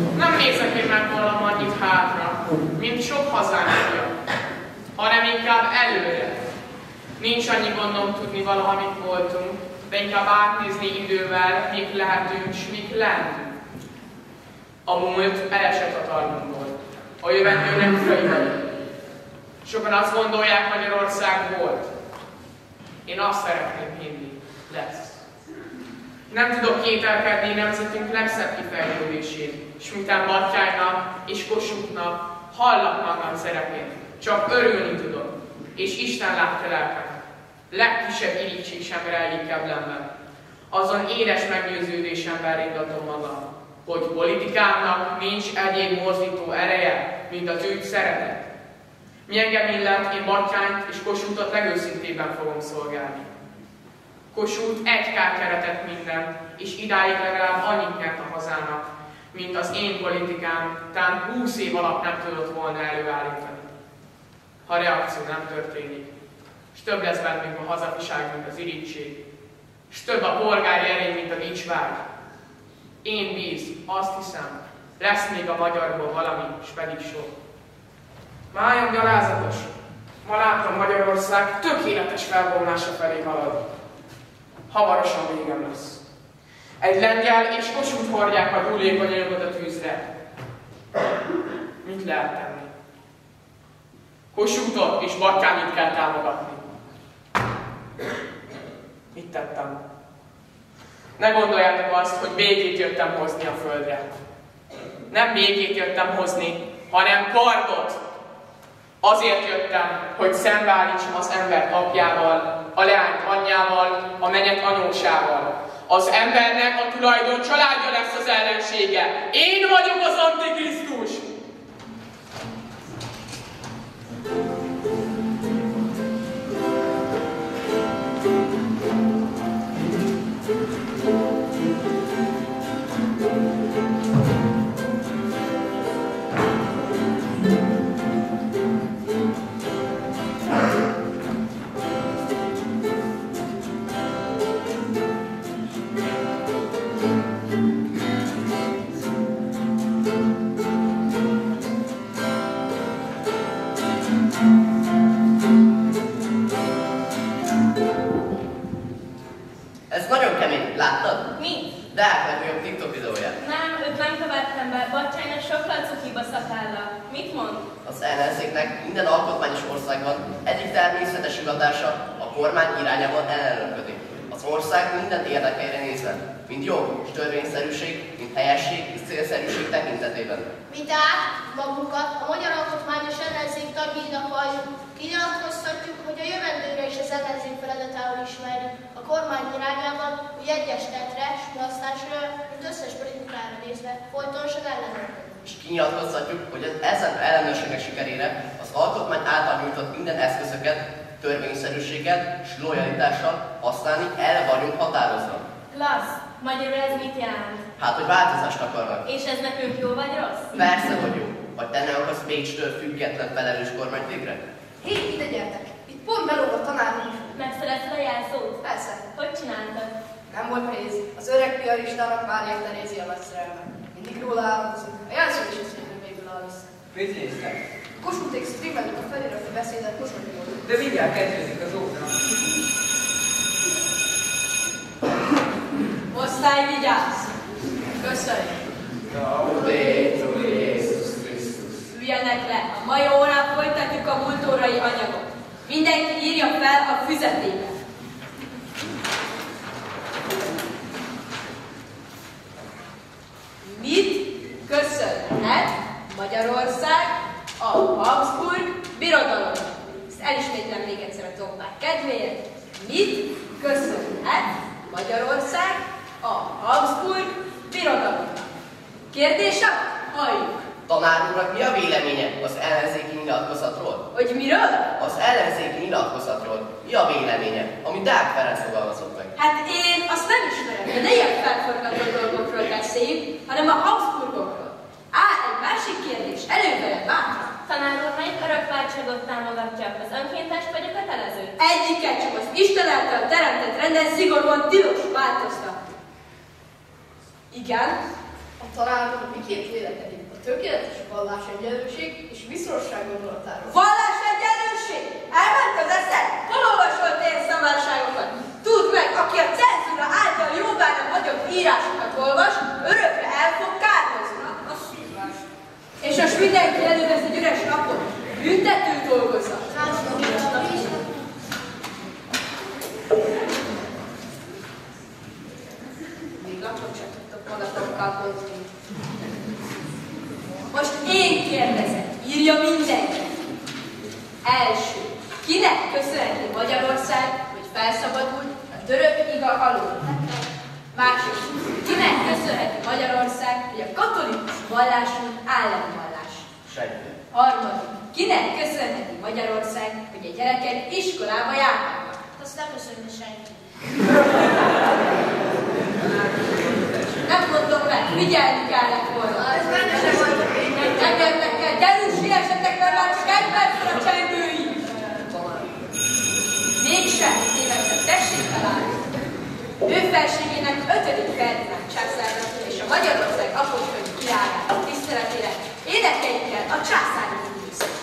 Nem nézek én meg valamannyit hátra, mint sok hazánfia, hanem inkább előre. Nincs annyi gondom tudni valaha, mit voltunk, de inkább átnézni idővel, mik lehetünk, s mik lentünk. A múlt elesett hatalmunkból, a jövendő nem urai vagyunk. Sokan azt gondolják, Magyarország volt. Én azt szeretném hinni, lesz. Nem tudok kételkedni nemzetünk legszebb kifejlődésén, s miután Batthyánynak és Kossuthnak hallak magam szerepén, csak örülni tudok, és Isten látta lelkem. Legkisebb irigység sem rejlik keblemben. Azon édes meggyőződésemben ringatom magam, hogy politikámnak nincs egyéb mozdító ereje, mint az ügy szeretet. Mi engem illet, én Batthyányt és Kossuthot legőszintébben fogom szolgálni. Kossuth egy keretett minden, és idáig legalább annyit nyert a hazának, mint az én politikám talán 20 év alatt nem tudott volna előállítani. Ha a reakció nem történik, s több lesz bennünk a hazafiság, mint az irigység, s több a polgári erény, mint a dicsvágy. Én bíz, azt hiszem, lesz még a magyarból valami, s pedig sok. Májam gyalázatos, ma látom Magyarország tökéletes felbomlása felé halad. Hamarosan végem lesz. Egy lengyel és Kossuth hordják a túlékony anyagot a tűzre. Mit lehet tenni? Kossuthot és Batthyányt kell támogatni. Mit tettem? Ne gondoljátok azt, hogy békét jöttem hozni a földre. Nem békét jöttem hozni, hanem kardot. Azért jöttem, hogy szembeállítsam az embert apjával, a leányt anyjával, a menyet anyósával. Az embernek a tulajdon családja lesz az ellensége. Én vagyok az Antikrisztus! Ez nagyon kemény, láttad? Mi? De átlegjobb TikTok videóját. Nem, őt nem követtem be. Batthyánynak sokkal cukibb a szakálla. Mit mond? Az ellenzéknek minden alkotmányos országban egyik természetes hivatása a kormány irányában ellenőrködik. Az ország minden érdekeire nézve, mint jog és törvényszerűség, mint helyesség és célszerűség tekintetében. Mi tehát magunkat a magyar alkotmányos ellenzék tagjainak valljuk, kinyilatkoztatjuk, hogy a jövendőre is az ellenzék feladatául ismerjük a kormány irányában, hogy egyes tettre, mulasztásra, mint összes politikára nézve, folytonosan ellenőrködünk. És kinyilatkoztatjuk, hogy ezen ellenőrségek sikerére az alkotmány által nyújtott minden eszközöket, törvényszerűséget és lojalitással használni el vagyunk határozva. Klassz! Magyarul ez mit jelent? Hát, hogy változást akarnak. És ez nekünk jó vagy rossz? Persze, hogy jó. Vagy te ne akarsz Bécstől független felelős kormányt végre? Hé, ide gyertek! Itt pont belóg a tanárunk. Megszerezted a jelszót? Persze. Hogy csináltad? Nem volt nehéz. Az öreg piaristának Mária Terézia nagy szerelme. Mindig róla álmodozik. A jelszót is eszélyben végül áll vissza. Mit néztek? Kossuthték streamelik a feliratú beszédet Kossuthról. De mindjárt kezdődik az óra. Osztály, vigyázz! Köszönjük! Laudetur Jézus Krisztus. Üljenek le! A mai órán folytatjuk a múlt órai anyagot. Mindenki írja fel a füzetébe. Mit köszönhet Magyarország a Habsburg birodalom? Ezt elismétlem még egyszer a tompák kedvéért. Mit köszönhet Magyarország a Habsburg birodalomnak? Kérdések? Halljuk! Tanár úrnak mi a véleménye az ellenzéki nyilatkozatról? Hogy miről? Az ellenzéki nyilatkozatról mi a véleménye, amit Deák Ferenc fogalmazott meg? Hát én azt nem ismerem, de ne ilyen felforgató dolgokról beszéljünk, hanem a Habsburgokról. Egy másik kérdés, előveled bátran. Tanár úr, melyik örökváltságot támogatja? Az önkéntes vagy a kötelező? Egyiket csak az Isten által teremtett rendet szigorúan tilos változtatni. Igen, A találmány miként vélekedik a tökéletes vallásegyenlőség és viszonyosság gondolatáról? Vallásegyenlőség! Elment az eszed? Hol olvasol te ilyen szamárságokat? Tudd meg, aki a cenzúra által jóvának hagyott írásokat olvas, örökre el fog kárhozni. A szívás. És most mindenki elővesz egy üres napot. Büntető dolgozat. Még lapot sem tudtok magatokkal hozni. Most én kérdezem, írja mindenki. Első, kinek köszönheti Magyarország, hogy felszabadult a török iga alól? Második, kinek köszönheti Magyarország, hogy a katolikus vallású államvallás? Senki. Harmadik, kinek köszönheti Magyarország, hogy a gyerekek iskolába járnak? Azt nem köszönjük senki. Nem mondom meg, figyelni kellett volna. Ez benne sem volt. Engednek kell, gyerünk, siessetek, mert már csak egy percre a csengői. Mégsem, tévedtek, tessék felállni. Ő felségének 5. Ferdinand császárnak és a Magyarország apostoli királyának tiszteletére énekeikkel a császári művészet.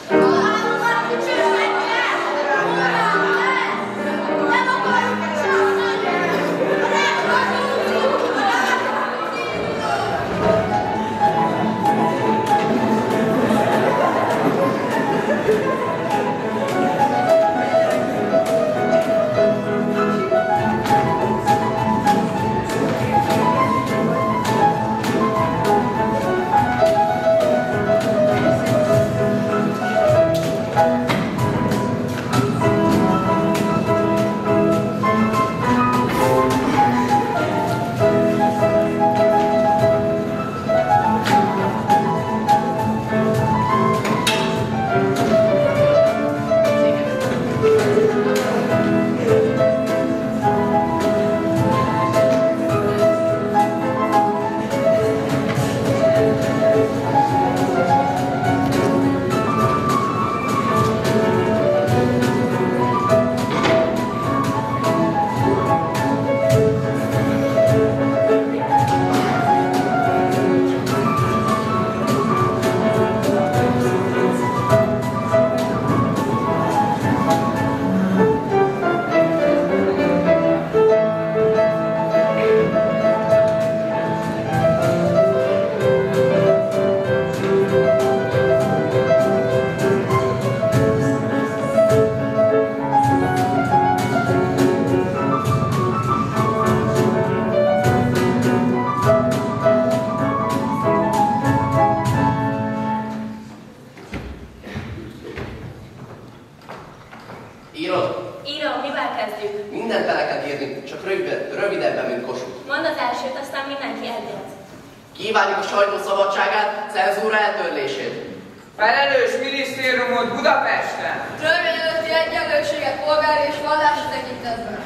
rövidebben, mint Kossuth. Mondd az elsőt, aztán mindenki eldönt. Kívánjuk a sajtó szabadságát, cenzúra eltörlését. Felelős minisztériumot Budapesten. Törvény előtti egyenlőséget polgári és vallási tekintetben.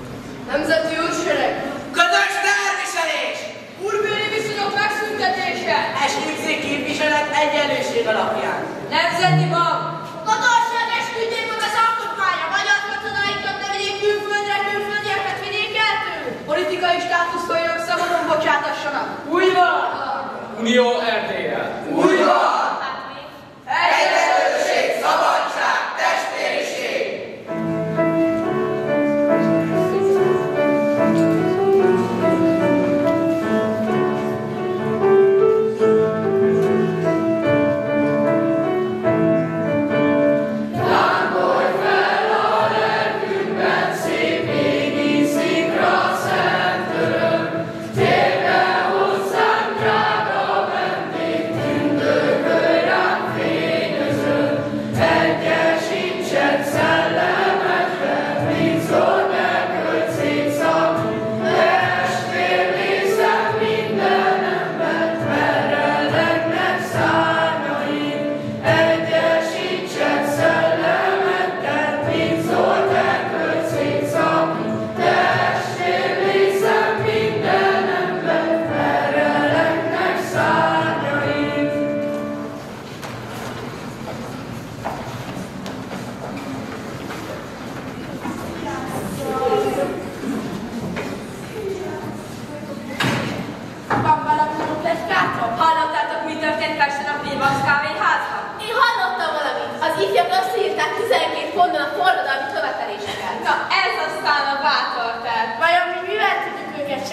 Nemzeti útsereg. Közös terviselés! Urbéli viszonyok megszüntetése. Esküdtség képviselet egyenlőség alapján. Nemzeti bank. Katonság esküdjék meg az alkotmánya, magyar katonáikat ne vigyék külföldre, külföldieket vigyék el tőlük. Politikai státuszkoljanak szabadon bocsátassanak. Úgy van! Unió Erdélye. Úgy van! Hát még? Egyenlőség, szabadság, testvériség! Hozzánk drága vendég!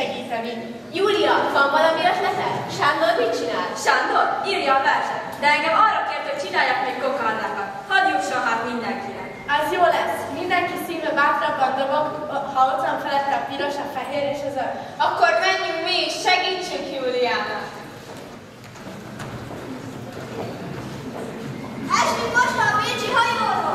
segíteni. Júlia, van valami ötlete? Sándor mit csinál? Sándor, írja a verset, de engem arra kért, hogy csináljak még kokardákat. Hadd jusson hát mindenkinek. Az jó lesz. Mindenki szíve bátrabban dobog, ha ott van felette a piros, a fehér és a zöld. Akkor menjünk mi is, segítsünk Júliának. Esünk most a Bécsi hajóról!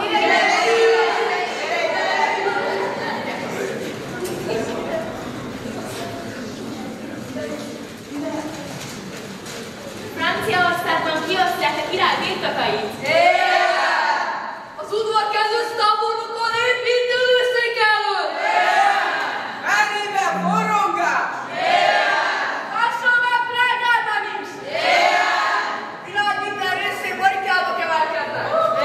Franciaországban kiosztják a király birtokait. Az udvarkező tábornokon építőszék előtt! Merében forrongás! Lassan meg Prágában is! Világ minden részén barikádok emelkednek!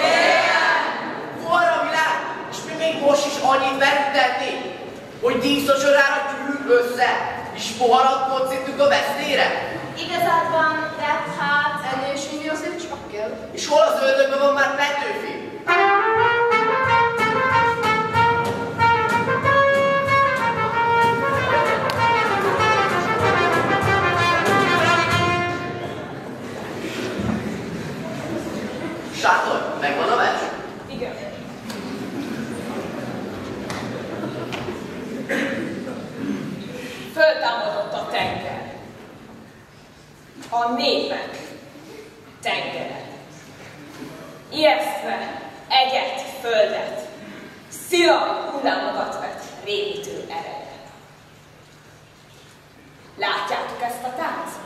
Forra világ, és mi még most is annyit verültetni, hogy díszocsorára gyűlünk össze, és poharat kocintünk a vesztére. Igazadban, de hát ennél is inni azért csak kell. És hol az ördögben van már Petőfi? Sándor, megvan a vers? Igen. Föltámadott a tenger. A népek tengere. Ijesztve eget földet, szilang hullámokat vett rémítő ereje. Látjátok ezt a táncot?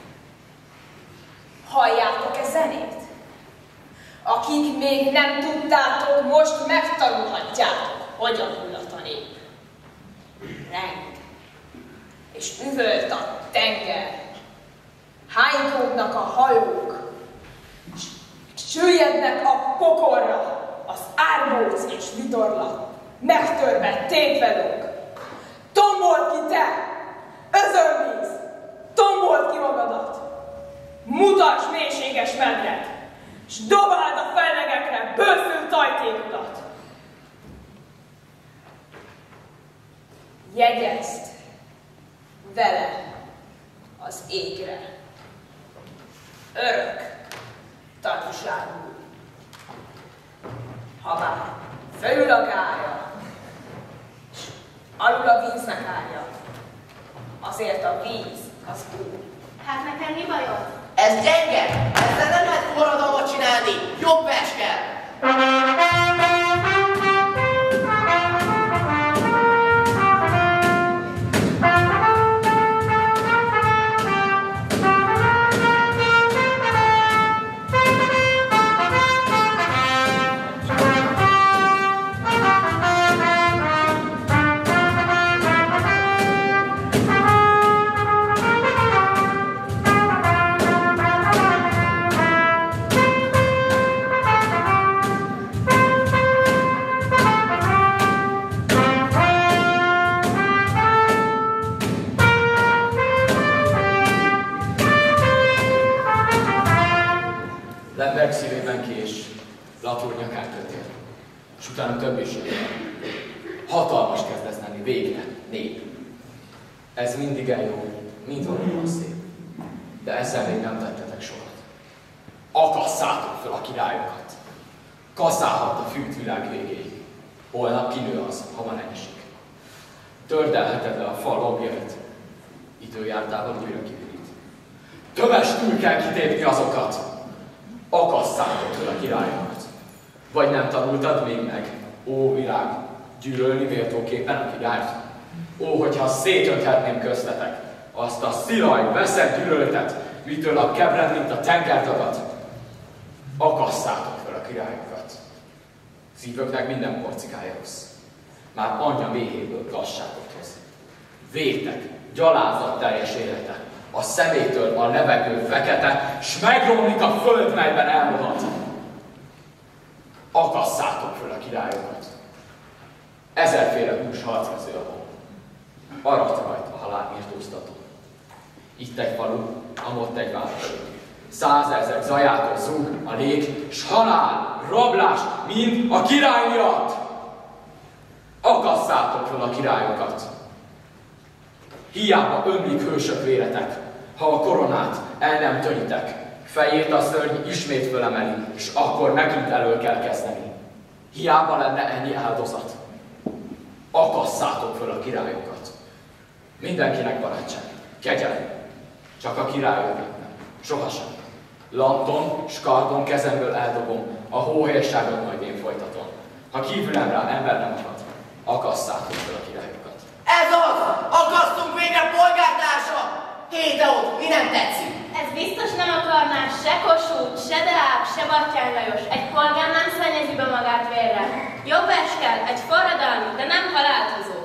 Halljátok-e zenét? Akik még nem tudtátok, most megtanulhatjátok, hogyan hullat a nép. Reng és üvölt a tenger. Hánykódnak a hajók, süllyednek a pokorra az árbóc és vitorla, megtörve tépvelők. Tombold ki te, özönvíz, tombold ki magadat, mutasd mélységes medret, s dobáld a fellegekre bőfült tajtékodat. Jegyezd vele az égre. Örök tanúságú. Ha bár fölül a gálya, s alul a víznek állja, azért a víz az úr. Hát nekem mi bajod? Ez gyenge! Ezzel nem lehet forradalmat csinálni! Jobb vers kell! Lemberg szívében kés, Latour nyakán kötél, és utána több is jön. Hatalmas kezd lesz lenni, végre, nép. Ez mindig eljól, mind valóban szép. De ezzel még nem tettetek sokat. Akasszátok fel a királyokat. Kaszálhat a fűt világ végéig. Holnap kinő az, ha van esik. Tördelheted le a fal lombjait. Időjártával újra kivirít. Tömestül kell kitépni azokat. Akasszátok fel a királyokat. Vagy nem tanultad még meg, ó világ, gyűlölni méltóképpen a királyt? Ó, hogyha szétönthetném köztetek azt a szilaj, veszett gyűlöltet, mitől a kebred, mint a tengerdagat. Akasszátok fel a királyokat. Szívöknek minden porcikája rossz. Már anyja méhéből gasságot hoz. Vétek, gyalázat teljes élete. A szemétől a levegő fekete, s megromlik a föld, melyben elrohad. Akasszátok föl a királyokat. Ezerféle hús harcmező a hol. Arat rajta a halál méltóztató. Itt egy falu, amott egy város. 100 000 zajától zúg a lég, s halál, rablás, mind a király miatt. Akasszátok föl a királyokat. Hiába ömlik hősök véretek, ha a koronát el nem töritek, fejét a szörny ismét fölemeli, s akkor megint elő kell kezdeni. Hiába lenne ennyi áldozat. Akasszátok föl a királyokat. Mindenkinek barátság, kegyelem. Csak a királyoknak nem. Sohasem. Lanton s kardon kezemből eldobom, a hóhérságot majd én folytatom. Ha kívülem rá ember nem akad, akasszátok föl a királyokat. Ez az! Akasztunk végre, polgártársak! Héteót, mi nem tetszik? Ez biztos nem akarná se Kossuth, se Deák, se Batthyány Lajos. Egy polgár nem szennyezi be magát vérre. Jobb vers kell, egy forradalmi, de nem halálhozó.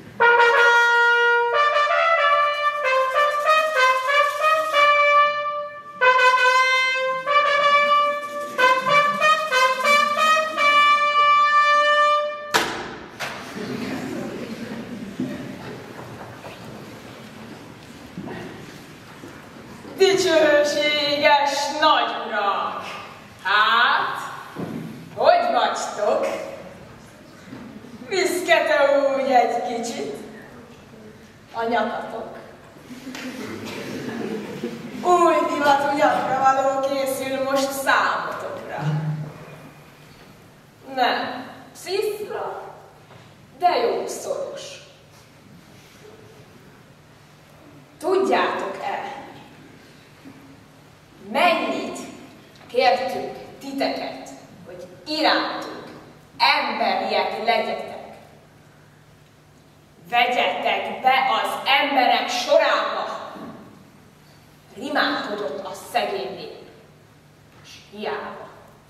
Dicsőséges nagyurak! Hát, hogy vagytok? Viszkete úgy egy kicsit a nyakatok. Új divatú nyakra való készül most számotokra. Nem szifra, de jó szoros. Tudjátok-e, mennyit kértünk titeket, hogy irántunk emberiek legyetek? Vegyetek be az emberek sorába! Rimálkodott a szegény nép, s hiába.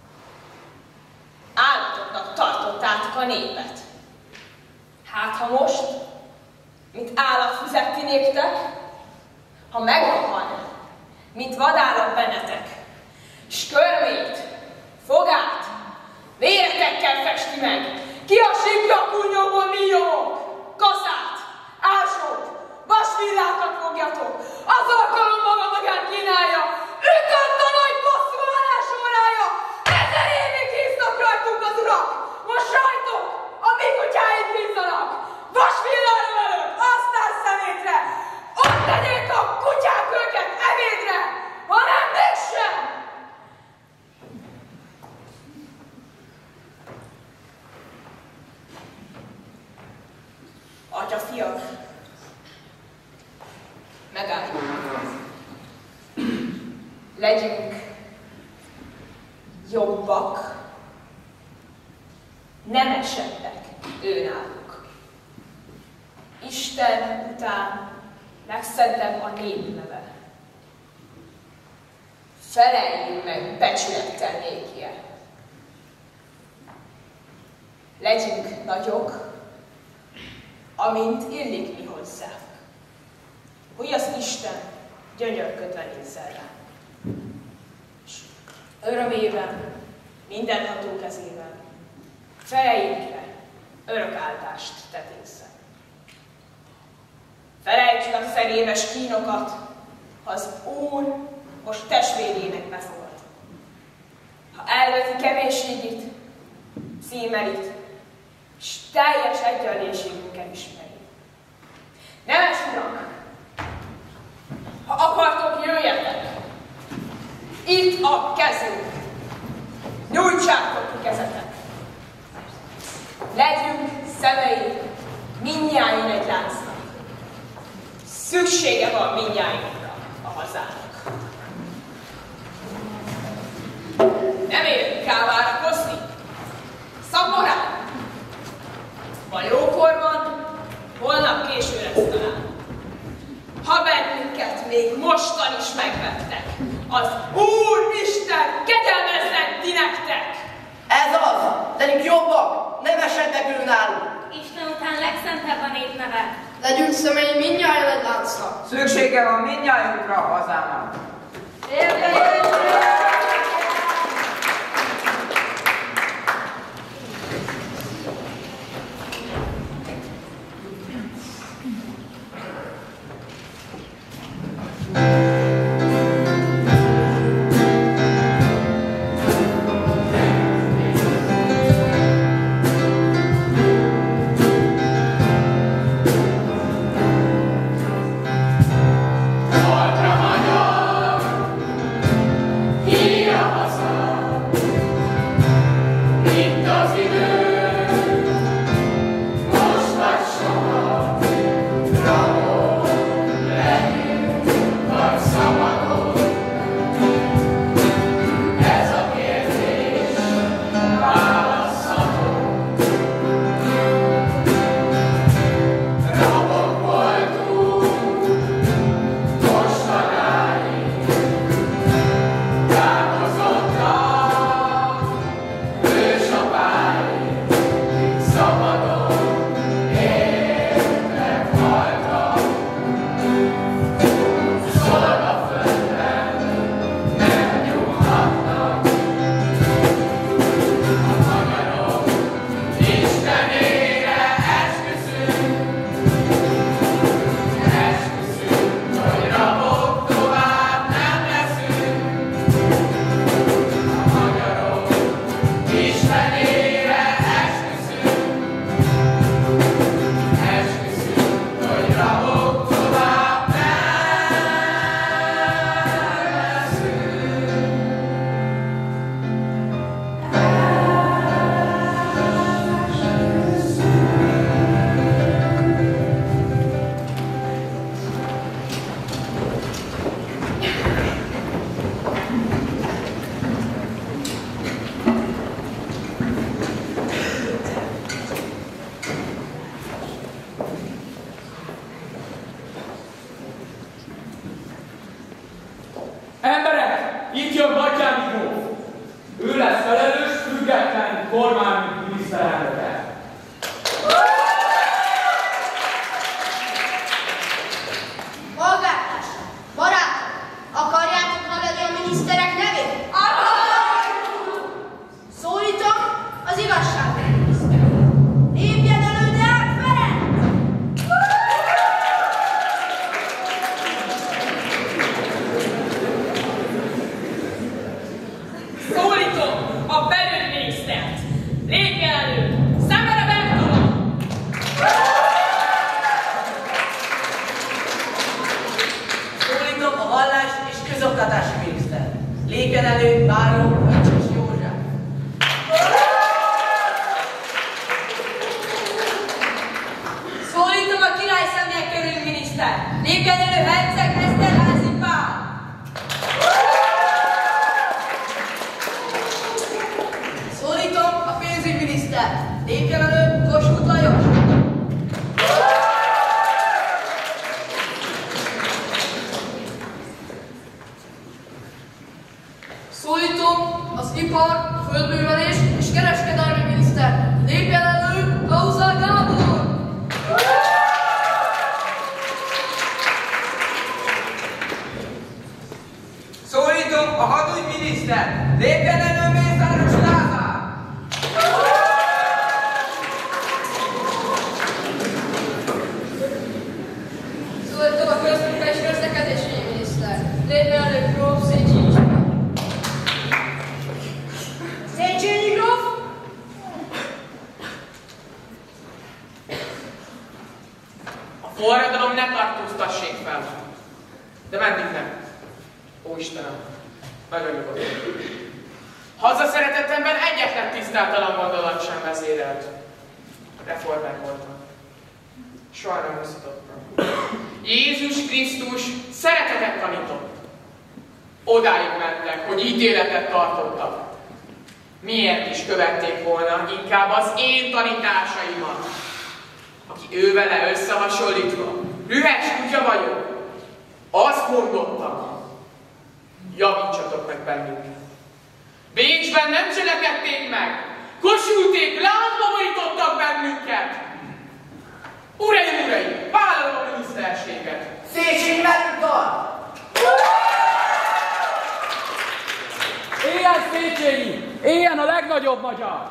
Állatoknak tartottátok a népet. Hát ha most, mint állat fizetti néktek, ha meghalna, mint vadállat bennetek, s körmét, fogát, véretekkel festi meg, ki a sípja kunyóból millók, kaszát, ásót, vasvillákat fogjatok, az alkalom maga magát kínálja, ütött a nagy bosszúállás órája, 1000 évig híztak rajtunk az urak, most rajtok a mi kutyáid hízzanak, vasvillára előtt, aztán szemétre, ott tegyék a kutyák őket evédre, hanem mégsem! Atyafiak, megálljuk. Legyünk jobbak, nemesebbek őnáluk. Isten után legszentebb a nép neve. Feleljünk meg becsülettel nékje. Legyünk nagyok, amint illik mi hozzánk. Hogy az Isten gyönyörködve nézzen rá. És örömében, mindenható kezében, fejeinkre örök áldást tetészen. Felejtsük a szerémes kínokat, ha az Úr most testvérének befogad. Ha elveti kevésségit, címerit, s teljes egyenlőségünket ismeri. Nemes urak, ha akartok, jöjjetek! Itt a kezünk! Nyújtsátok ki kezetek! Legyünk szemei mindnyáján egy láncnak. Szüksége van mindnyájunkra a hazának. Nem érünk kávárakozni, szaporán. Ma jókor van, holnap késő lesz talán. Ha bennünket még mostan is megvettek, az Úristen kegyelmezzen ti nektek! Ez az! Legyünk jobbak, nemesebbek őnálunk. Isten után legszentebb a nép neve. Legyünk szemei mindnyájan egy láncnak. Szüksége van mindnyájunkra a hazának. Ő lesz felelős, független kormányminiszterelnöke. Polgártársak, barátok, akarjátok hallani a miniszterek nevét? Szólítom az igazságügyminisztert. Lépjen elő Deák Ferenc! Szólítom a belügyminisztert. Lépjen elő! Szemere Bertalan! Szólítom a vallás és közoktatási miniszter. Lépjen elő Báró Öncses József. Szólítom a király személyek körül miniszter. Lépjen elő herceg Eszterházy Pál. Szólítom a pénzügyminiszter. Lépjen elő Kossuth Lajos. Szólítom az ipar, földművelés és kereskedelmi miniszter. Lépjen elő Klauza Gábor. Szólítom a hadügyminiszter. Lépjen elő Mészáros Lázár. Szólítom a közmunka és közlekedési miniszter. Lépjen elő Gróf Széchenyi. Széchenyi gróf. A forradalom ne tartóztassék fel. De meddig nem? Ó Istenem, nagyon nyugodtan. Hazaszeretetemben egyetlen tisztátalan gondolat sem vezérelt. Reformer voltam. Soha nem osztottam. Jézus Krisztus szeretetet tanított. Odáig mentek, hogy ítéletet tartottak. Miért is követték volna inkább az én tanításaimat, aki ővele összehasonlítva ühes kutya vagyok. Azt mondottam, javítsatok meg bennünket. Bécsben nem cselekedték meg, Kossuthték láncba borítottak bennünket. Uraim, vállalom a miniszterséget. Széchenyi velünk tart! Éljen Széchenyi! Éljen a legnagyobb magyar!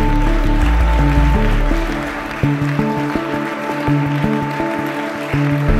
Thank you.